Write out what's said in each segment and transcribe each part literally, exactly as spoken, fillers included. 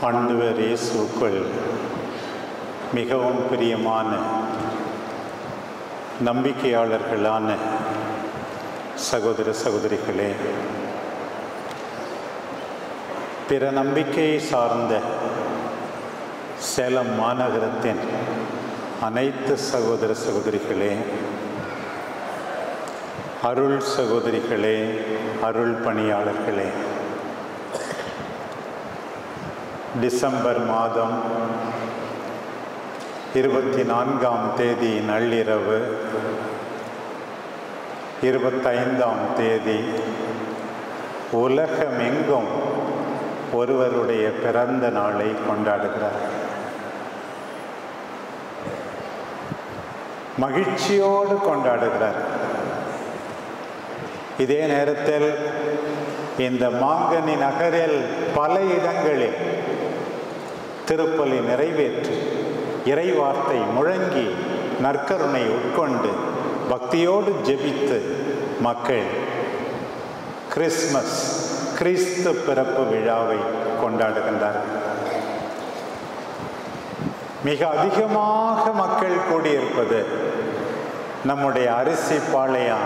ஆண்டவர் இயேசுவுக்குள் மிகவும் பிரியமான நம்பிக்கையாளர்களான சகோதர சகோதரிகளே, பிற நம்பிக்கையை சார்ந்த சேலம் மாநகரத்தின் அனைத்து சகோதர சகோதரிகளே, அருள் சகோதரிகளே, அருள் பணியாளர்களே, டிசம்பர் மாதம் இருபத்தி நான்காம் தேதி நள்ளிரவு இருபத்தைந்தாம் தேதி உலகமெங்கும் ஒருவருடைய பிறந்த நாளை கொண்டாடுகிறார். மகிழ்ச்சியோடு கொண்டாடுகிறார். இதே நேரத்தில் இந்த மாங்கனி நகரில் பல இடங்களில் திருப்பலி நிறைவேற்றி இறைவார்த்தை முழங்கி நற்கருணை உட்கொண்டு பக்தியோடு ஜெபித்து மக்கள் கிறிஸ்மஸ் கிறிஸ்து பிறப்பு விழாவை கொண்டாடுகின்றார்கள். மிக அதிகமாக மக்கள் கூடியிருப்பது நம்முடைய அரிசிப்பாளையம்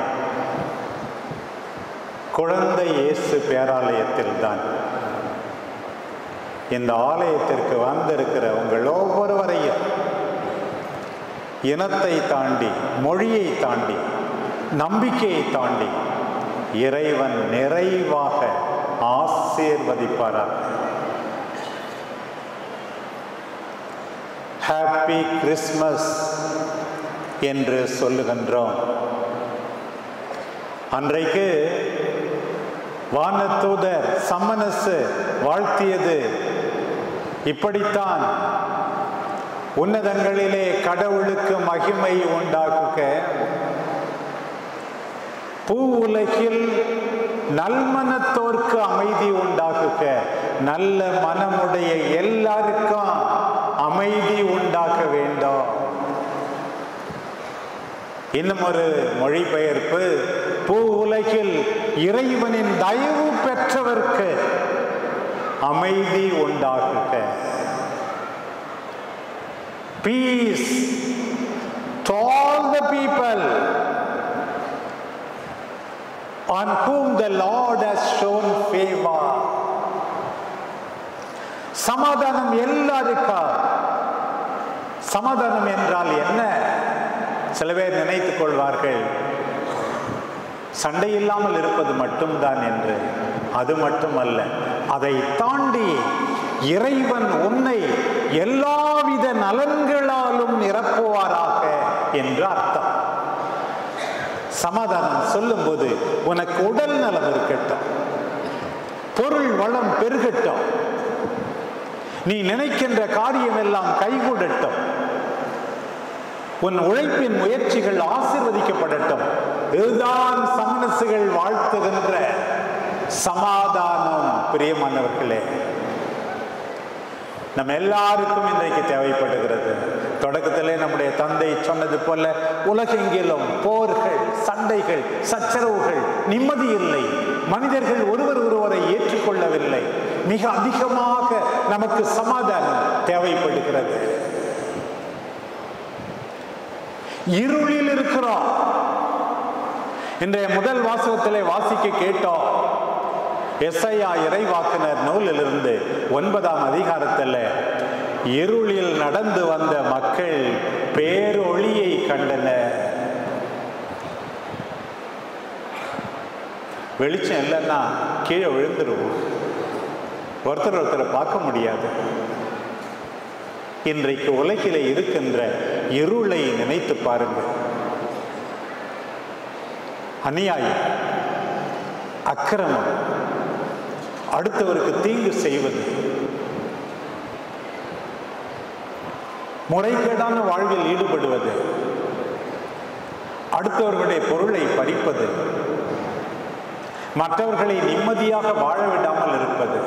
குழந்தை இயேசு பேராலயத்தில் தான். இந்த ஆலயத்திற்கு வந்திருக்கிற உங்கள் ஒவ்வொருவரையும் இனத்தை தாண்டி, மொழியை தாண்டி, நம்பிக்கையை தாண்டி இறைவன் நிறைவாக ஆசீர்வதிப்பாராக. ஹாப்பி கிறிஸ்மஸ் என்று சொல்லுகின்றோம். அன்றைக்கு வானதூதர் சம்மனசு வாழ்த்தியது இப்படித்தான்: உன்னதங்களிலே கடவுளுக்கு மகிமை உண்டாக்குக, பூ உலகில் நல்மனத்தோர்க்கு அமைதி உண்டாக்குக, நல்ல மனமுடைய எல்லாருக்கும் அமைதி உண்டாக்க வேண்டும். இன்னும் ஒரு மொழிபெயர்ப்பு: பூ உலகில் இறைவனின் தயவு பெற்றவர்க்கு அமைதி உண்டாகுக. Peace to all the people on whom the Lord has shown favor. சமாதானம் எல்லாருக்கும். சமாதானம் என்றால் என்ன? சில பேர் நினைத்துக் கொள்வார்கள் சண்டை இல்லாமல் இருப்பது மட்டும்தான் என்று. அது மட்டுமல்ல, அதை தாண்டி இறைவன் உன்னை எல்லாவித நலன்களாலும் நிரப்புவாராக என்று அர்த்தம். சமாதானம் சொல்லும் போது உனக்கு உடல் நலம் இருக்கட்டும், பொருள் வளம் பெருகட்டும், நீ நினைக்கின்ற காரியம் எல்லாம் கைகூடட்டும், உன் உழைப்பின் முயற்சிகள் ஆசீர்வதிக்கப்படட்டும். இதுதான் சமணசுகள் வாழ்த்துகின்ற சமாதானம். பிரியமானவர்களே, நம்ம எல்லாருக்கும் இன்றைக்கு தேவைப்படுகிறது. தொடக்கத்திலே நம்முடைய தந்தை சொன்னது போல உலகெங்கிலும் போர்கள், சண்டைகள், சச்சரவுகள், நிம்மதி இல்லை. மனிதர்கள் ஒருவர் ஒருவரை ஏற்றுக்கொள்ளவில்லை. மிக அதிகமாக நமக்கு சமாதானம் தேவைப்படுகிறது. இருளில் இருக்கிறோம். இன்றைய முதல் வாசகத்திலே வாசிக்க கேட்டோம். எஸ்ஐயா இறைவாக்கினர் நூலிலிருந்து ஒன்பதாம் அதிகாரத்தில் இருளில் நடந்து வந்த மக்கள் பேரொளியை கண்டனர். வெளிச்சம் இல்லைன்னா கீழே விழுந்துருவோம், ஒருத்தர் ஒருத்தரை பார்க்க முடியாது. இன்றைக்கு உலகிலே இருக்கின்ற இருளை நினைத்து பாருங்கள். அநியாயம், அக்கிரமம், அடுத்தவருக்கு தீங்கு செய்வது, முறைகேடான வாழ்வில் ஈடுபடுவது, அடுத்தவர்களுடைய பொருளை பறிப்பது, மற்றவர்களை நிம்மதியாக வாழ விடாமல் இருப்பது.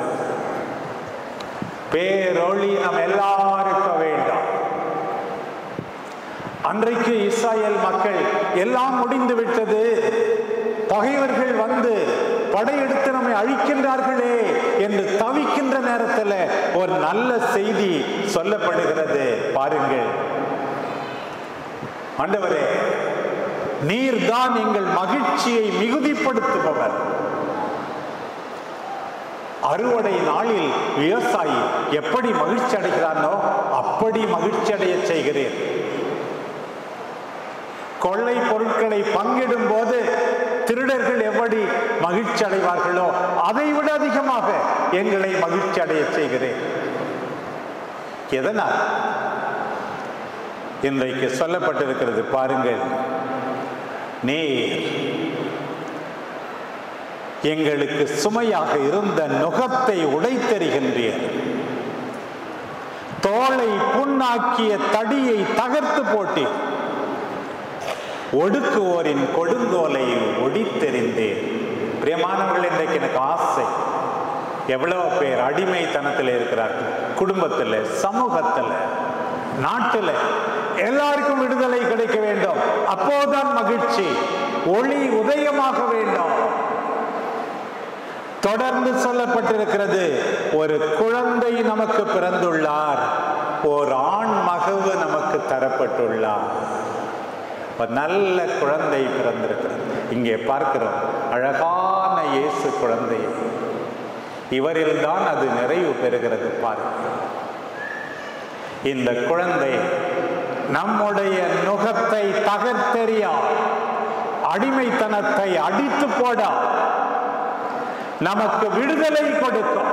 பேரொளி நம் எல்லாருக்கும் வேண்டாம். அன்றைக்கு இஸ்ராயேல் மக்கள் எல்லாம் முடிந்து விட்டது, பகைவர்கள் வந்து படையெடுத்து நம்மை அழிக்கின்றார்களே என்று தவிக்கின்ற நேரத்தில் ஒரு ஒரு நல்ல செய்தி சொல்லப்படுகிறது பாருங்கள். ஆண்டவரே, நீர்தான் எங்கள் மகிழ்ச்சியை மிகுதிப்படுத்துபவர். அறுவடை நாளில் விவசாயி எப்படி மகிழ்ச்சி அடைகிறானோ அப்படி மகிழ்ச்சி அடைய செய்கிறேன். கொள்ளை பொருட்களை பங்கிடும் போது திருடர்கள் எப்படி மகிழ்ச்சி அடைவார்களோ அதை விட அதிகமாக எங்களை மகிழ்ச்சி அடைய செய்கிறேன். எதனால்? இன்றைக்கு சொல்லப்பட்டிருக்கிறது பாருங்கள். நீர் எங்களுக்கு சுமையாக இருந்த நுகத்தை உடைத்தெறிகின்றீர், தோளை புண்ணாக்கிய தடியை தகர்த்து போட்டீர், ஒடுக்குவோரின் கொடுங்கோலை ஒடித்தெறிந்தேன். பிரியமானவர்கள், இன்றைக்கு எனக்கு ஆசை, எவ்வளவு பேர் அடிமைத்தனத்தில் இருக்கிறார்கள், குடும்பத்தில், சமூகத்தில், நாட்டில் எல்லாருக்கும் விடுதலை கிடைக்க வேண்டும். அப்போதான் மகிழ்ச்சி, ஒளி உதயமாக வேண்டும். தொடர்ந்து சொல்லப்பட்டிருக்கிறது, ஒரு குழந்தை நமக்கு பிறந்துள்ளார், ஒரு ஆண் மகவு நமக்கு தரப்பட்டுள்ளார். ஒரு நல்ல குழந்தை பிறந்திருக்கிறது. இங்கே பார்க்கிறோம் அழகான இயேசு குழந்தை. இவரில் தான் அது நிறைவு பெறுகிறது. பாருங்கள், இந்த குழந்தை நம்முடைய நுகத்தை தகர்த்தெறியா, அடிமைத்தனத்தை அடித்து போட, நமக்கு விடுதலை கொடுக்கும்.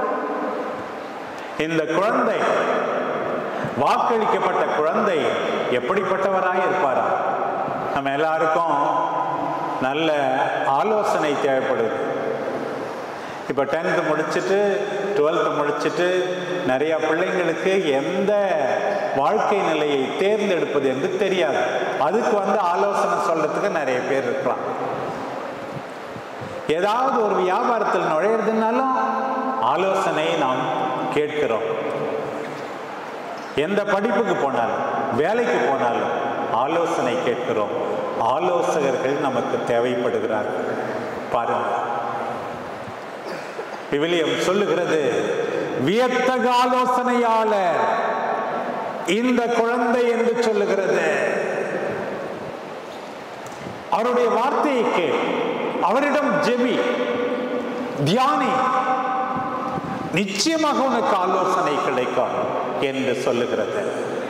இந்த குழந்தை, வாக்களிக்கப்பட்ட குழந்தை எப்படிப்பட்டவராய் இருப்பாரா? நம்ம எல்லாருக்கும் நல்ல ஆலோசனை தேவைப்படுது. இப்போ டென்த்து முடிச்சுட்டு டுவெல்த்து முடிச்சுட்டு நிறைய பிள்ளைங்களுக்கு எந்த வாழ்க்கை நிலையை தேர்ந்தெடுப்பது என்று தெரியாது. அதுக்கு வந்து ஆலோசனை சொல்றதுக்கு நிறைய பேர் இருக்கலாம். ஏதாவது ஒரு வியாபாரத்தில் நுழையிறதுனாலும் ஆலோசனை நாம் கேட்கிறோம். எந்த படிப்புக்கு போனாலும், வேலைக்கு போனாலும் ஆலோசனை கேட்கிறோம். ஆலோசகர்கள் நமக்கு தேவைப்படுகிறார்கள். பாருங்கள், விவிலியம் சொல்லுகிறது, வியத்தக ஆலோசனையாளர் இந்த குழந்தை என்று சொல்லுகிறது. அவருடைய வார்த்தையை கேள், அவரிடம் ஜெபி, தியானி, நிச்சயமாக உனக்கு ஆலோசனை கிடைக்கும் என்று சொல்லுகிறது.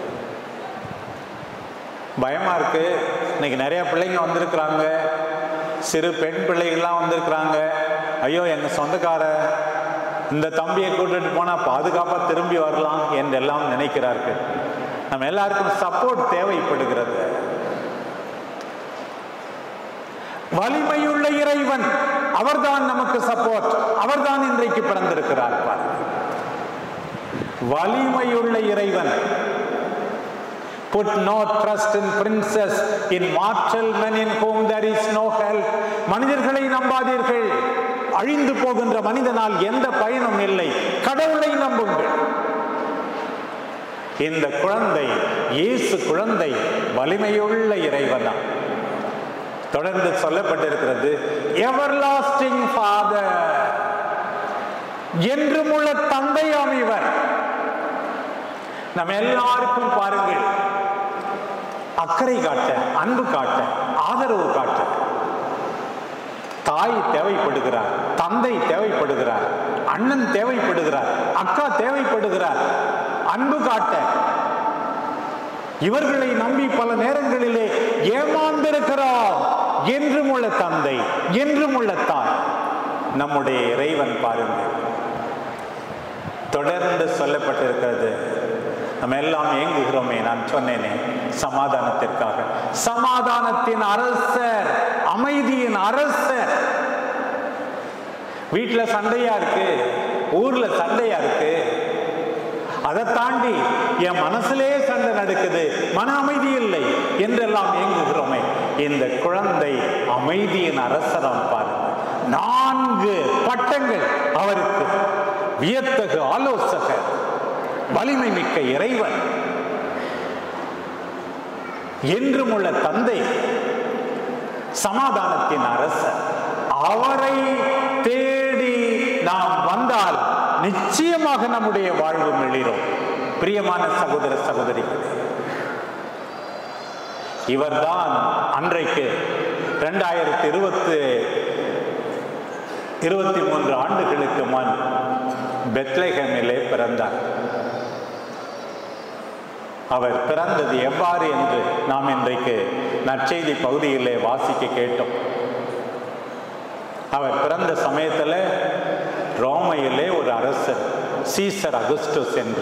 பயமா இருக்கு. இன்னைக்கு நிறைய பிள்ளைங்க வந்திருக்கிறாங்க, சிறு பெண் பிள்ளைகள்லாம் வந்திருக்கிறாங்க. ஐயோ, எங்க சொந்தக்கார இந்த தம்பியை கூட்டிட்டு போனா பாதுகாப்பா திரும்பி வரலாம் என்றெல்லாம் நினைக்கிறார்கள். நம்ம எல்லாருக்கும் சப்போர்ட் தேவைப்படுகிறது. வலிமையுள்ள இறைவன் அவர்தான் நமக்கு சப்போர்ட். அவர்தான் இன்றைக்கு பிறந்திருக்கிறார். வலிமையுள்ள இறைவன். Put no trust in princes, in mortal men in whom there is no help. மனிதர்களை நம்பாதீர்கள், அழிந்து போகின்ற மனிதனால் எந்த பயனும் இல்லை. கடவுளை நம்புங்கள். இந்த குழந்தை, இயேசு குழந்தை, வலிமையுள்ள இறைவனா. தொடர்ந்து சொல்லப்பட்டிருக்கிறது, எவர்லாஸ்டிங் ஃபாதர், என்றும் உள்ள தந்தையாம் இவர். நம்ம எல்லாருக்கும் பாருங்கள், அக்கறை காட்ட, அன்பு காட்ட, ஆதரவு காட்ட தாய் தேவைப்படுகிறார், தந்தை தேவைப்படுகிறார், அண்ணன் தேவைப்படுகிறார், அக்கா தேவைப்படுகிறார். அன்பு காட்ட இவர்களை நம்பி பல நேரங்களிலே ஏமாந்திருக்கிறோம். என்றும் உள்ள தந்தை, என்றும் உள்ள தாய் நம்முடைய இறைவன். பாருங்கள், தொடர்ந்து சொல்லப்பட்டிருக்கிறது. நம்ம எல்லாம் ஏங்குகிறோமே, நான் சொன்னேனே, சமாதானத்திற்காக. சமாதானத்தின் அரசர், அமைதியின் அரசர். வீட்டுல சண்டையா இருக்கு, ஊர்ல சண்டையா இருக்கு, அதை தாண்டி என் மனசுலே சண்டை நடக்குது, மன அமைதி இல்லை என்றெல்லாம் ஏங்குகிறோமே. இந்த குழந்தை அமைதியின் அரசரம். பாருங்க, நான்கு பட்டங்கள் அவருக்கு. வியத்தகு ஆலோசகர், வலிமை மிக்க இறைவன், என்றும் உள்ள தந்தை, சமாதானத்தின் அரசர். அவரை தேடி நாம் வந்தால் நிச்சயமாக நம்முடைய வாழ்வு மிளிரும். பிரியமான சகோதர சகோதரிகள், இவர்தான் அன்றைக்கு இரண்டாயிரத்தி இருபத்தி இருபத்தி மூன்று ஆண்டுகளுக்கு முன் பெத்லெஹேமிலே பிறந்தார். அவர் பிறந்தது எவ்வாறு என்று நாம் இன்றைக்கு நற்செய்தி பகுதியிலே வாசிக்க கேட்டோம். அவர் பிறந்த சமயத்தில் ரோமையிலே ஒரு அரசர் சீசர் அகுஸ்டஸ் என்று,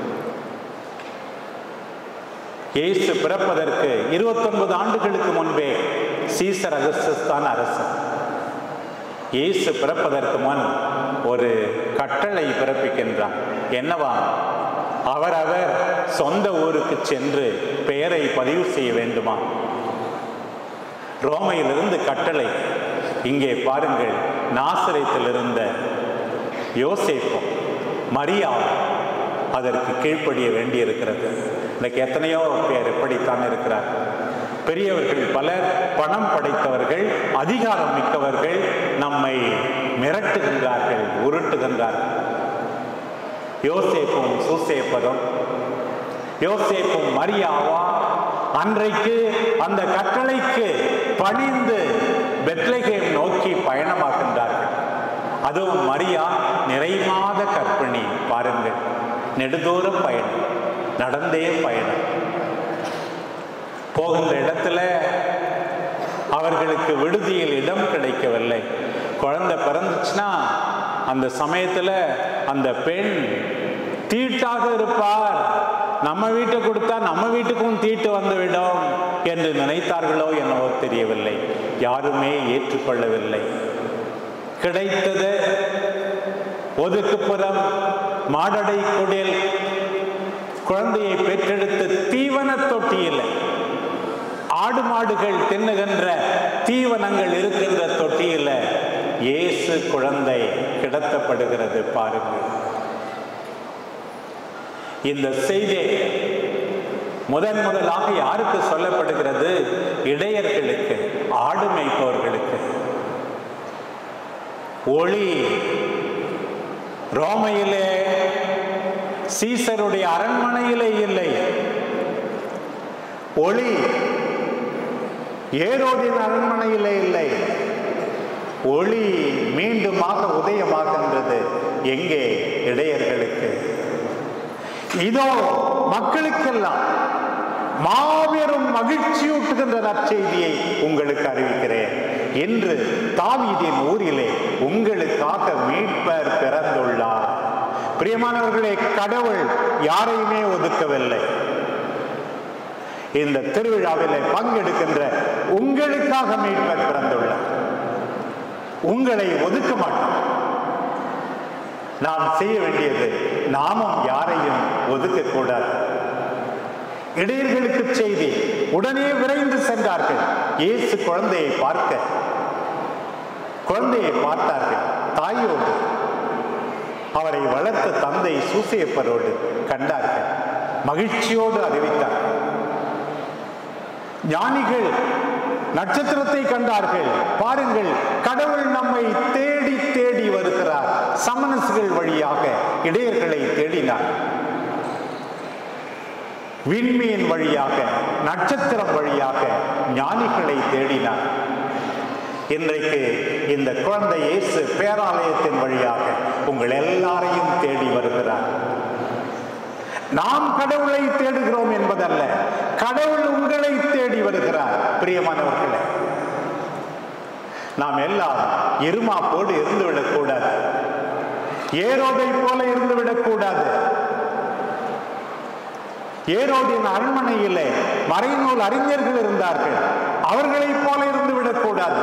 இயேசு பிறப்பதற்கு இருபத்தி ஒன்பது ஆண்டுகளுக்கு முன்பே சீசர் அகுஸ்டஸ் தான் அரசர். இயேசு பிறப்பதற்கு முன் ஒரு கட்டளை பிறப்பிக்கின்றார். என்னவா? அவரவர் சொந்த ஊருக்கு சென்று பெயரை பதிவு செய்ய வேண்டுமா? ரோமையிலிருந்து கட்டளை. இங்கே பாருங்கள், நாசரேத்தில் இருந்த யோசேப்பும் மரியா அதற்கு கீழ்ப்படிய வேண்டி இருக்கிறது. இன்னைக்கு எத்தனையோ பேர் எப்படித்தான் இருக்கிறார். பெரியவர்கள் பலர், பணம் படைத்தவர்கள், அதிகாரம் மிக்கவர்கள் நம்மை மிரட்டுகின்றார்கள், உருட்டுகின்றார்கள். யோசேப்பும் சூசேப்பதும், யோசேப்பும் மரியாவா அன்றைக்கு அந்த கட்டளைக்கு பணிந்து பெத்லெஹேம் நோக்கி பயணமாகின்றார்கள். அதுவும் மரியா நிறைமாத கர்ப்பிணி. பாருங்கள், நெடுதூர பயணம், நடந்தே பயணம். போகின்ற இடத்துல அவர்களுக்கு விடுதியில் இடம் கிடைக்கவில்லை. குழந்தை பிறந்துச்சுன்னா அந்த சமயத்தில் அந்த பெண் தீட்டாக இருப்பார், நம்ம வீட்டை கொடுத்தா நம்ம வீட்டுக்கும் தீட்டு வந்துவிடும் என்று நினைத்தார்களோ என்னவோ தெரியவில்லை. யாருமே ஏற்றுக்கொள்ளவில்லை. கிடைத்தது ஒதுக்குப்புறம் மாடடை குடில் குழந்தையை பெற்றெடுத்து தீவன தொட்டியில், ஆடு மாடுகள் தின்னுகின்ற தீவனங்கள் இருக்கின்ற தொட்டியில் இயேசு குழந்தை கிடத்தப்படுகிறது. பாருங்கள், இந்த செய்தி முதன் முதலாக யாருக்கு சொல்லப்படுகிறது? இடையர்களுக்கு, ஆடு மேய்ப்பவர்களுக்கு. ஒளி ரோமையிலே சீசருடைய அரண்மனையிலே இல்லை. ஒளி ஏரோதின் அரண்மனையிலே இல்லை. ஒளி மீண்டுமாக உதயமாகின்றது எங்கே? இடையர்களுக்கு. இதோ மக்களுக்கெல்லாம் மாபெரும் மகிழ்ச்சியூட்டுகின்ற நற்செய்தியை உங்களுக்கு அறிவிக்கிறேன். இன்று தாவீதின் ஊரிலே உங்களுக்காக மீட்பர் பிறந்துள்ளார். பிரியமானவர்களே, கடவுள் யாரையுமே ஒதுக்கவில்லை. இந்த திருவிழாவிலே பங்கெடுக்கின்ற உங்களுக்காக மீட்பர் பிறந்துள்ளார். உங்களை ஒதுக்க மாட்டோம். நாம் செய்ய வேண்டியது, நாமும் யாரையும் ஒதுக்க கூடாது. இடையர்களுக்கு செய்தி, உடனே விரைந்து சென்றார்கள். இயேசு குழந்தையை பார்க்க, குழந்தையை பார்த்தார்கள். தாயோடு, அவரை வளர்த்த தந்தை சூசேப்பரோடு கண்டார்கள். மகிழ்ச்சியோடு அறிவித்தார்கள். ஞானிகள் நட்சத்திரத்தை கண்டார்கள். பாருங்கள், கடவுள் நம்மை தேடி தேடி வருகிறார். சமணசுகள் வழியாக இடையர்களை தேடினார். விண்மீன் வழியாக, நட்சத்திரம் வழியாக ஞானிகளை தேடினார். இன்றைக்கு இந்த குழந்தை இயேசு பேராலயத்தின் வழியாக உங்கள் எல்லாரையும் தேடி வருகிறார். நாம் கடவுளை தேடுகிறோம் என்பதல்ல, கடவுள் உங்களை தேடி வருகிறார். பிரியமானவர்களே, நாம் எல்லாம் இருமாப்போடு இருந்துவிடக் கூடாது. ஏரோதை போல இருந்துவிடக் கூடாது. ஏரோதின் அரண்மனையிலே மறைநூல் அறிஞர்கள் இருந்தார்கள். அவர்களைப் போல இருந்துவிடக் கூடாது.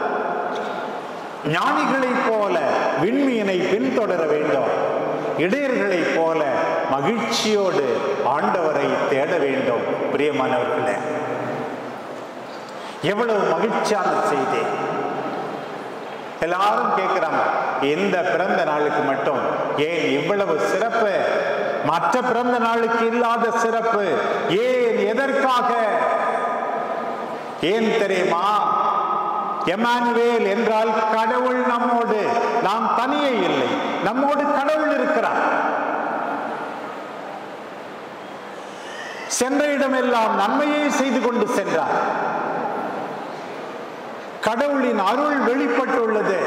ஞானிகளைப் போல விண்மீனை பின்தொடர வேண்டும். இடையர்களைப் போல மகிழ்ச்சியோடு ஆண்டவரை தேட வேண்டும். பிரியமானவர்களே, எவ்வளவு மகிழ்ச்சியான செய்தி! எல்லாரும் கேட்கிறாங்க, இந்த பிறந்த நாளுக்கு மட்டும் ஏன் இவ்வளவு சிறப்பு? மற்ற பிறந்த நாளுக்கு இல்லாத சிறப்பு ஏன்? எதற்காக? ஏன் தெரியுமா? எம்மானுவேல் என்றால் கடவுள் நம்மோடு. நாம் தனியே இல்லை, நம்மோடு கடவுள் இருக்கிறார். சென்ற இடமெல்லாம் நன்மையை செய்து கொண்டு சென்றார். கடவுளின் அருள் வெளிப்பட்டுள்ளது.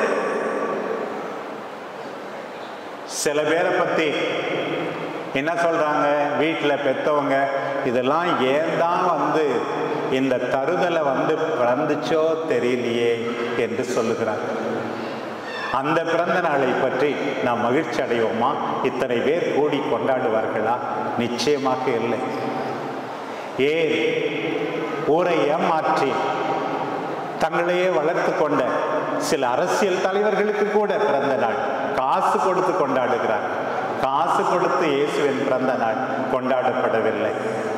சில பேரை பத்தி என்ன சொல்றாங்க, வீட்டில் பெத்தவங்க இதெல்லாம் ஏன் தான் வந்து இந்த தருதலை வந்து பிறந்துச்சோ தெரியலையே என்று சொல்லுகிறார். அந்த பிறந்த நாளை பற்றி நாம் மகிழ்ச்சி அடைவோமா? இத்தனை பேர் கூடி கொண்டாடுவார்களா? நிச்சயமாக இல்லை. ஏன் ஊரை ஏமாற்றி தங்களையே வளர்த்து கொண்ட சில அரசியல் தலைவர்களுக்கு கூட பிறந்த நாள் காசு கொடுத்து கொண்டாடுகிறார். காசு கொடுத்து இயேசுவின் பிறந்த நாள் கொண்டாடப்படவில்லை.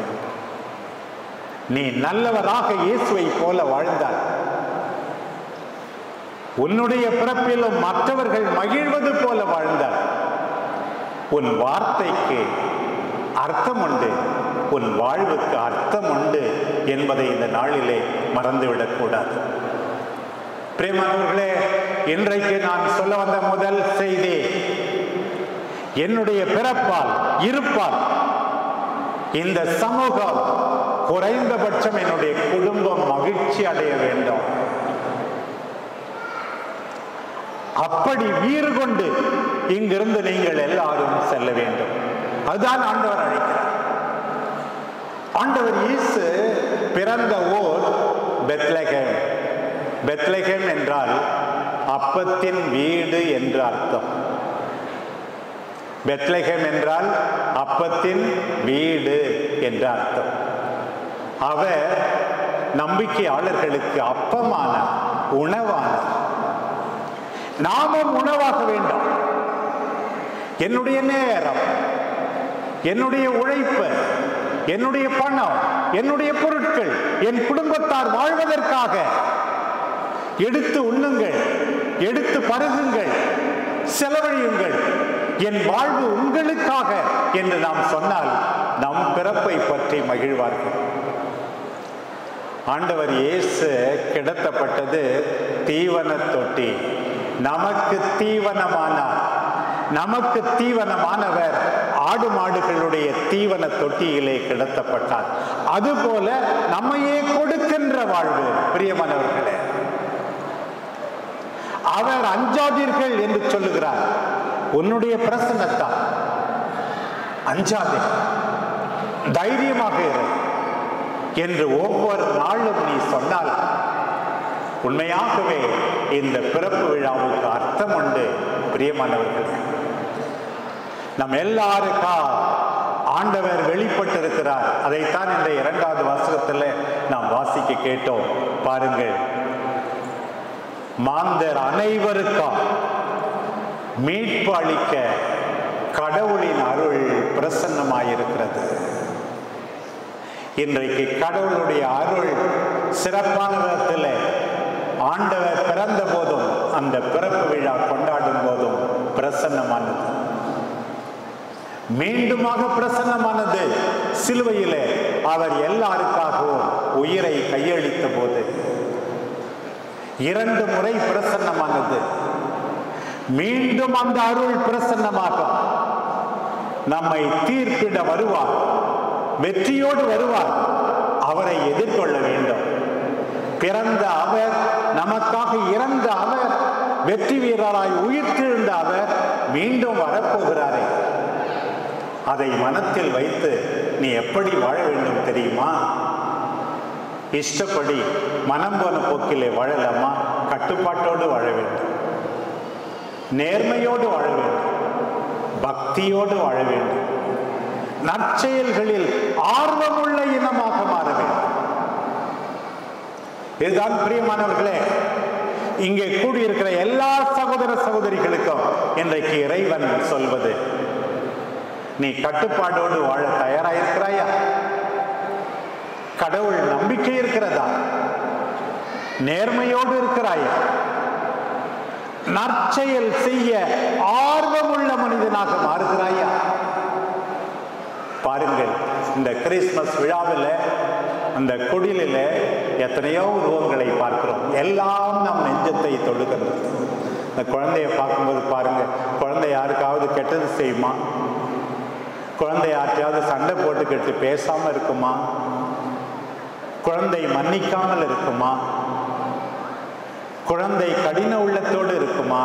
நீ நல்லவராக இயேசுவை போல வாழ்ந்தால் உன்னுடைய பிறப்பிலும் மற்றவர்கள் மகிழ்வது போல வாழ்ந்தால் உன் வார்த்தைக்கு அர்த்தம் உண்டு, உன் வாழ்வுக்கு அர்த்தம் உண்டு என்பதை இந்த நாளிலே மறந்துவிடக் கூடாது. பிரியமானவர்களே, இன்றைக்கு நான் சொல்ல வந்த முதல் செய்தி, என்னுடைய பிறப்பால் இருப்பால் இந்த சமூகம், குறைந்தபட்சம் என்னுடைய குடும்பம் மகிழ்ச்சி அடைய வேண்டும். அப்படி வீறு கொண்டு இங்கிருந்து நீங்கள் எல்லாரும் செல்ல வேண்டும். அதுதான் ஆண்டவர் அழைக்கிறார். ஆண்டவர் இயேசு பிறந்த ஊர் பெத்லகேம். பெத்லகேம் என்றால் அப்பத்தின் வீடு என்று அர்த்தம். பெத்லகேம் என்றால் அப்பத்தின் வீடு என்ற அர்த்தம். அவர் நம்பிக்கையாளர்களுக்கு அப்பமான உணவான, நாமும் உணவாக வேண்டும். என்னுடைய நேரம், என்னுடைய உழைப்பு, என்னுடைய பணம், என்னுடைய பொருட்கள் என் குடும்பத்தார் வாழ்வதற்காக எடுத்து உண்ணுங்கள், எடுத்து பருகுங்கள், செலவழியுங்கள். என் வாழ்வு உங்களுக்காக என்று நாம் சொன்னால் நம் பிறப்பை பற்றி மகிழ்வார்கள். ஆண்டவர் இயேசு கிடத்தப்பட்டது தீவன தொட்டி. நமக்கு தீவனமானார். நமக்கு தீவனமானவர் ஆடு மாடுகளுடைய தீவன தொட்டியிலே கிடத்தப்பட்டார். அதுபோல நம்மையே கொடுக்கின்ற வாழ்வு. பிரியமானவர்களே, அவர் அஞ்சாதீர்கள் என்று சொல்லுகிறார். உன்னுடைய பிரசன்னத்தால் அஞ்சாதே, தைரியமாக இரு என்று ஒவ்வொரு நாளும் நீ சொன்னால் உண்மையாகவே இந்த பிறப்பு விழாவுக்கு அர்த்தம் உண்டு. பிரியமானவர்களே, நம் எல்லாருக்கா ஆண்டவர் வெளிப்பட்டிருக்கிறார். அதைத்தான் இந்த இரண்டாவது வாசகத்தில் நாம் வாசிக்க கேட்டோம். பாருங்கள், மாந்தர் அனைவருக்கா மீட்பு அளிக்க கடவுளின் அருள் பிரசன்னமாயிருக்கிறது. இன்றைக்கு கடவுளுடைய அருள் சிறப்பான விதத்தில் ஆண்டவர் பிறந்த போதும் அந்த பிறப்பு விழா கொண்டாடும் போதும் பிரசன்னமானது, மீண்டுமாக பிரசன்னமானது. சிலுவையிலே அவர் எல்லாருக்காகவும் உயிரை கையளித்த போது இரண்டு முறை பிரசன்னமானது. மீண்டும் அந்த அருள் பிரசன்னமாகும். நம்மை தீர்ப்பிட வருவார், வெற்றியோடு வருவார். அவரை எதிர்கொள்ள வேண்டும். பிறந்த அவர், நமக்காக இறந்த அவர், வெற்றி வீரராய் உயிர்த்தெழுந்த அவர் மீண்டும் வரப்போகிறாரே. அதை மனத்தில் வைத்து நீ எப்படி வாழ வேண்டும் தெரியுமா? இஷ்டப்படி மனம் போன போக்கிலே வாழலாமா? கட்டுப்பாட்டோடு வாழ வேண்டும், நேர்மையோடு வாழ வேண்டும், பக்தியோடு வாழ வேண்டும், நற்செயல்களில் ஆர்வமுள்ள இனமாக மாற வேண்டும். இதுதான் பிரியமானவர்களே, இங்கே கூடியிருக்கிற எல்லா சகோதர சகோதரிகளுக்கும் இன்றைக்கு இறைவன் சொல்வது, நீ கட்டுப்பாடோடு வாழ தயாராயிருக்கிறாயா? கடவுள் நம்பிக்கை இருக்கிறதா? நேர்மையோடு இருக்கிறாயா? நற்செயல் செய்ய ஆர்வமுள்ள மனிதனாக மாறுகிறாயா? பாருங்கள், இந்த கிறிஸ்துமஸ் விழாவில் அந்த குடிலில் எத்தனையோ உருவங்களை பார்க்கிறோம். எல்லாம் நம் நெஞ்சத்தை தொடுகின்றது. இந்த குழந்தைய பார்க்கும்போது பாருங்க, குழந்தை யாருக்காவது கெட்டது செய்யுமா? குழந்தை ஆற்றாவது சண்டை போட்டுக்கிட்டு பேசாம இருக்குமா? குழந்தை மன்னிக்காமல் இருக்குமா? குழந்தை கடின உள்ளத்தோடு இருக்குமா?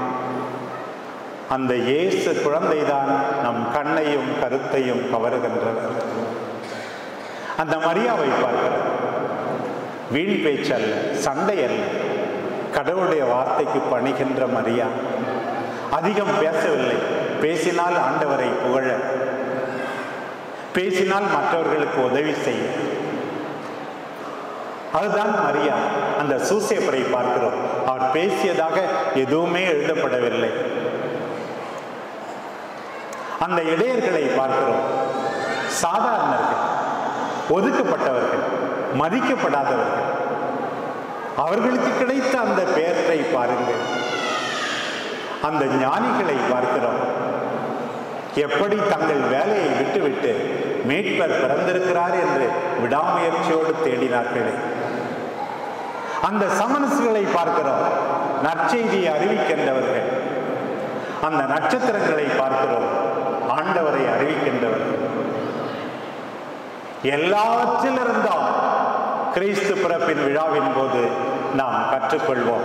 அந்த இயேசு குழந்தைதான் நம் கண்ணையும் கருத்தையும் கவருகின்றனர். அந்த மரியாவை பார்க்கிறோம். வீண் பேச்சல்ல, சண்டை அல்ல, கடவுளுடைய வார்த்தைக்கு பணிகின்ற மரியா. அதிகம் பேசவில்லை, பேசினால் ஆண்டவரை புகழ, பேசினால் மற்றவர்களுக்கு உதவி செய்ய. அதுதான் மரியா. அந்த சூசேப்பரை பார்க்கிறோம், அவர் பேசியதாக எதுவுமே எழுதப்படவில்லை. அந்த இடையர்களை பார்க்கிறோம், சாதாரணர்கள், ஒதுக்கப்பட்டவர்கள், மதிக்கப்படாதவர்கள். அவர்களுக்கு கிடைத்த அந்த பெயரை பாருங்கள். அந்த ஞானிகளை பார்க்கிறோம், எப்படி தங்கள் வேலையை விட்டுவிட்டு மீட்பர் பிறந்திருக்கிறார் என்று விடாமுயற்சியோடு தேடினார்களே. அந்த சமணசுகளை பார்க்கிறோம், நற்செய்தியை அறிவிக்கின்றவர்கள். அந்த நட்சத்திரங்களை பார்க்கிறோம், ஆண்டவரை அறிவிக்கின்றவர்கள். எல்லாவற்றிலிருந்தும் கிறிஸ்து பிறப்பின் விழாவின் போது நாம் கற்றுக்கொள்வோம்.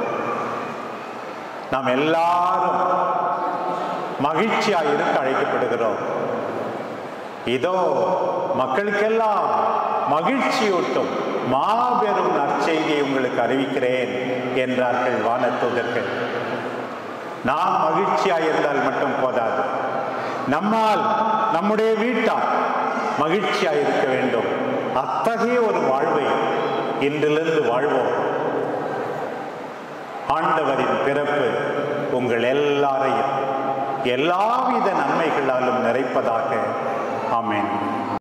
நாம் எல்லாரும் மகிழ்ச்சியாக இருக்க அழைக்கப்படுகிறோம். இதோ மக்களுக்கெல்லாம் மகிழ்ச்சியூட்டும் மாபெரும் நற்செய்தியை உங்களுக்கு அறிவிக்கிறேன் என்றார்கள் வானதூதர்கள். நாம் மகிழ்ச்சியாக இருந்தால் மட்டும் போதாது, நம்மால் நம்முடைய வீட்டார் மகிழ்ச்சியாக இருக்க வேண்டும். அத்தகைய ஒரு வாழ்வை இன்றிலிருந்து வாழ்வோம். ஆண்டவரின் பிறப்பு உங்கள் எல்லாரையும் எல்லாவித நன்மைகளாலும் நிறைப்பதாக.